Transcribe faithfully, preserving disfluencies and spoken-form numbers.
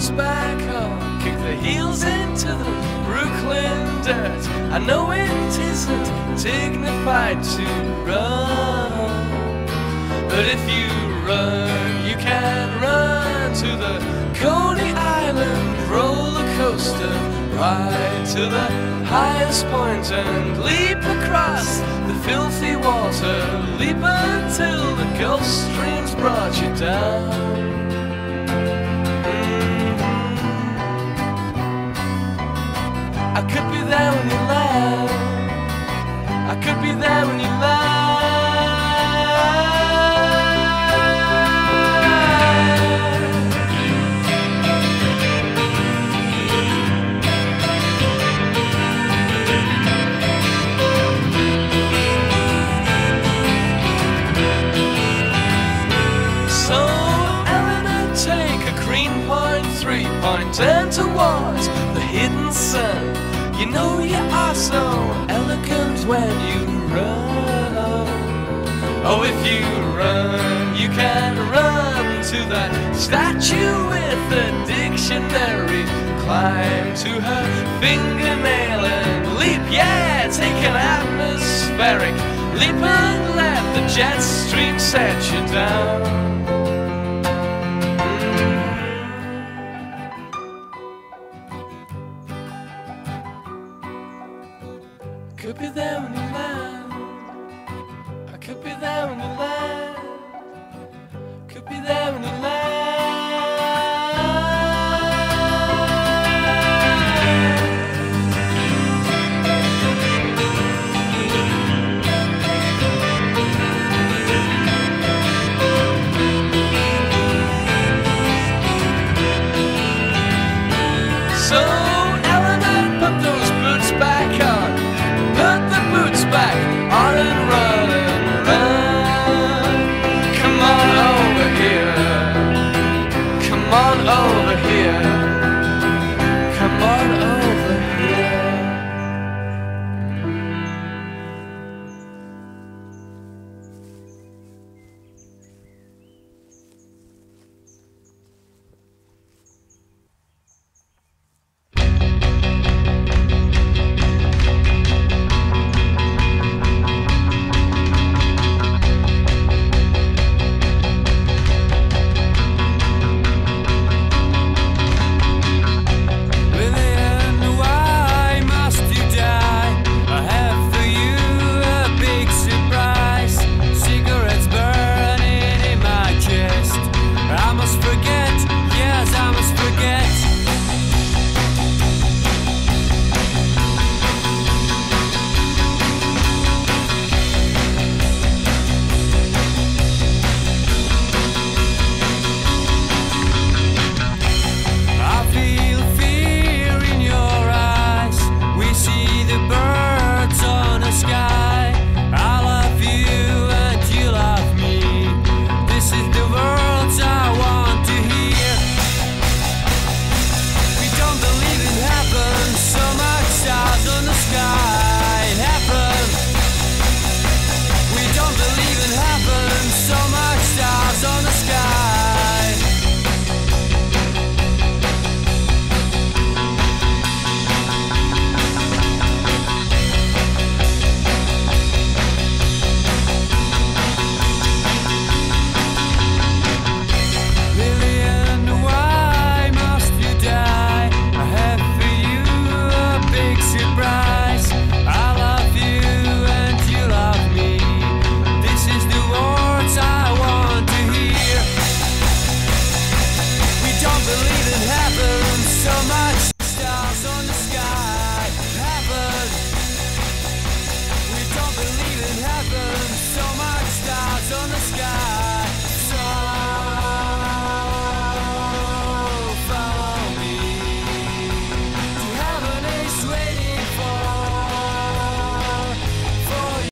boots back on, kick the heels into the Brooklyn dirt. I know it isn't dignified to run, but if you run, you can run to the Coney Island roller coaster, ride to the highest point and leap across the filthy water, leap until the Gulf Stream's brought you down. I could be there when you laugh, I could be there when you laugh. So Eleanor, take a green point, three point, turn towards the hidden sun. You know you are so elegant when you run. Oh, if you run, you can run to that statue with the dictionary. Climb to her fingernail and leap, yeah, take an atmospheric leap and let the jet stream set you down.